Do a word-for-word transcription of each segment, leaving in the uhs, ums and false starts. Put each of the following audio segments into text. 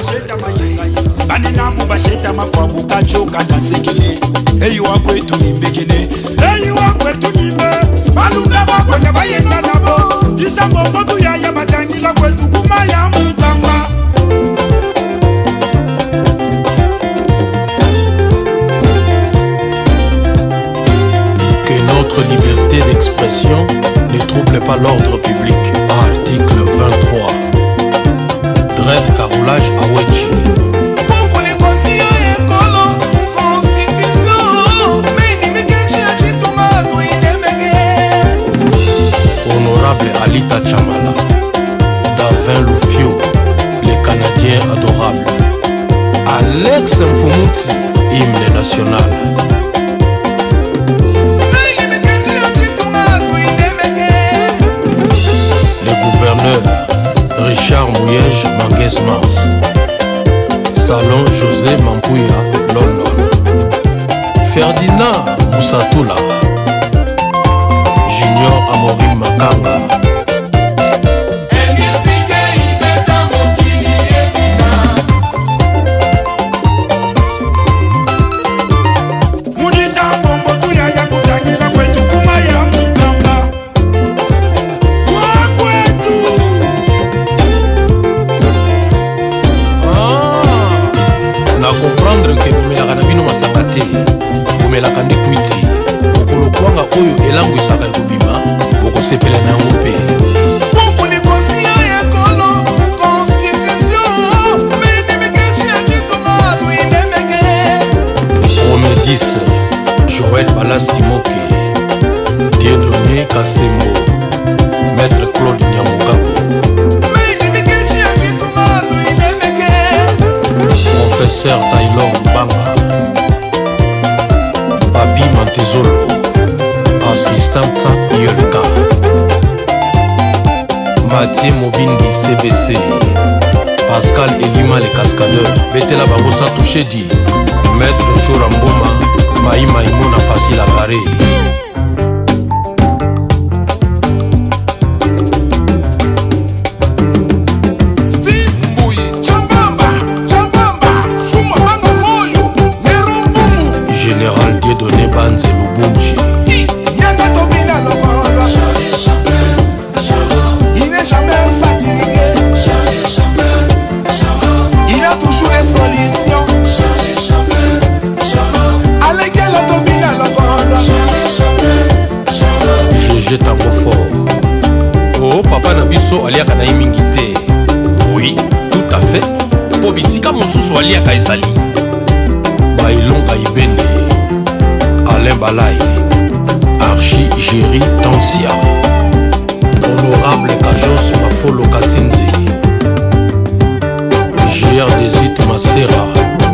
basheta mayenga yenga bane nabu basheta makwabu kachoka dansekele eyi wakwetu nimbekene eyi wakwetu nimbe balunga bakwene bayenda nabo isa mbombo tuyaya batangila kwetu kumaya mukamba. Que notre liberté d'expression ne trouble pas l'ordre public. Article vingt-trois. Dread carolage Awechi. Honorable Alita Chamala, Davin Loufio, les Canadiens adorables. Alex Mfumuti, hymne national. Richard Mouyej Manguez Mars, Salon José Mampouya London, Ferdinand Moussatoula, Junior Amorim Makanga. Comprendre que bomelaka na bino masanga te bomelaka nde kwiti okolo kwanga oyo elangwisaka ekobima bokosepela na yango mpe Romedis Joël Balasimoke Dieudonné Kasembo Maître Claude Nyamugabo Professeur Taylor Lubanga Papi Mantezolo Assistante Yolka Mathieu Mobindi C B C Pascal Elima les cascadeurs Betela Bango sans toucher dit Maître Choramboma Maï Maïmona facile à garer. Général Dieudonné Banze Lubumji. Il n'est jamais fatigué. Il a toujours des solutions. Allez, G G Tango fort. Oh, papa Nabiso aliaka na imingi te. Oui, tout à fait. Pobisika mosusu aliaka esali. Bailonga Ibene Alain Balai Archi Géry Tansia Honorable Kajos Mafolo Kasinzi G R Desit Masera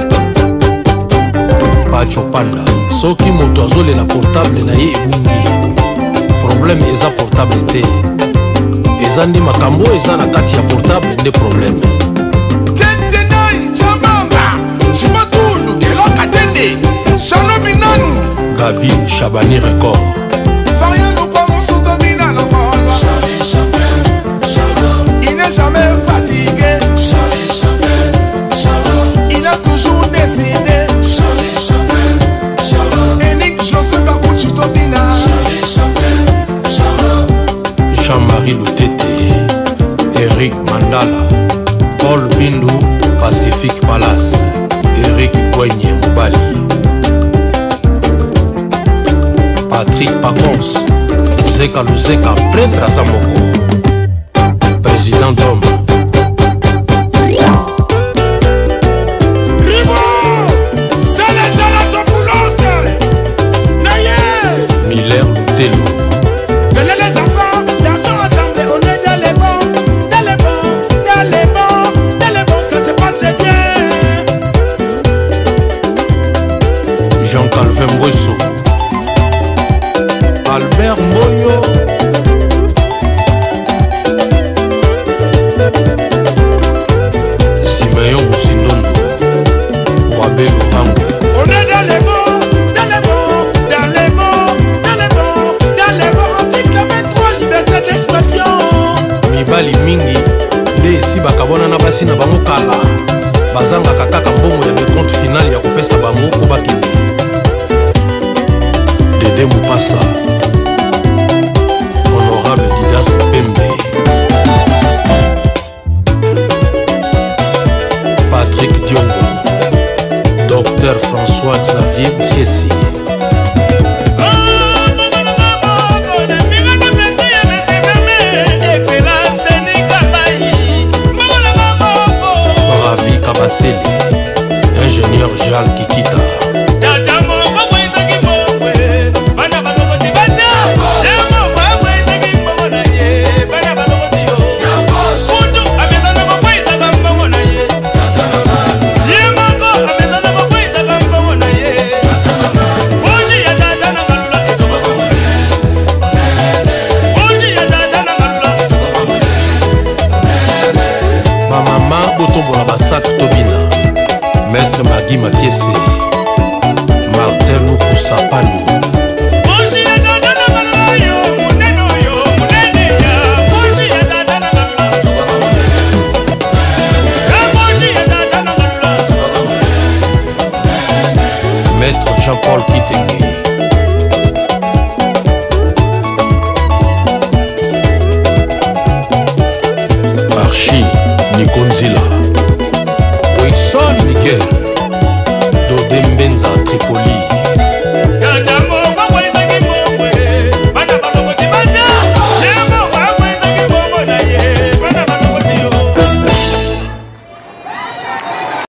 Pacho Panda Soki moto azolela portable na ye ebungi problème eza portable te eza ndi makambo eza na kati ya portable nde problème Gabi Chabani Record il n'est jamais fatigué. Il a toujours décidé. Enik José Kakuchi Tobina Jean-Marie Loutete Eric Mandala Paul Bindu Pacific Palace Eric Gwenye Moubali Patrick Pacons Zeka Luzeka prêtre à Zamoko président d'homme Miller Boutelo. Venez les enfants, dansons ensemble, on est dans les bons, dans les bons, dans les bons, dans les bons, ça se passe bien. Jean-Calvin Mbweso Albert Moyo Simeon Musindondo Wabe Lorango. On est dans les bons, dans les bons, dans les bons, dans les bons, dans les bons. Article vingt-trois, liberté d'expression. Mibali mingi nde esi bakabona na basi na bango kala Docteur François Xavier Thiessi. Ravi Kabaseli, ingénieur Jal Kikita. Maître Magui Makiese, Martin Lukusapani.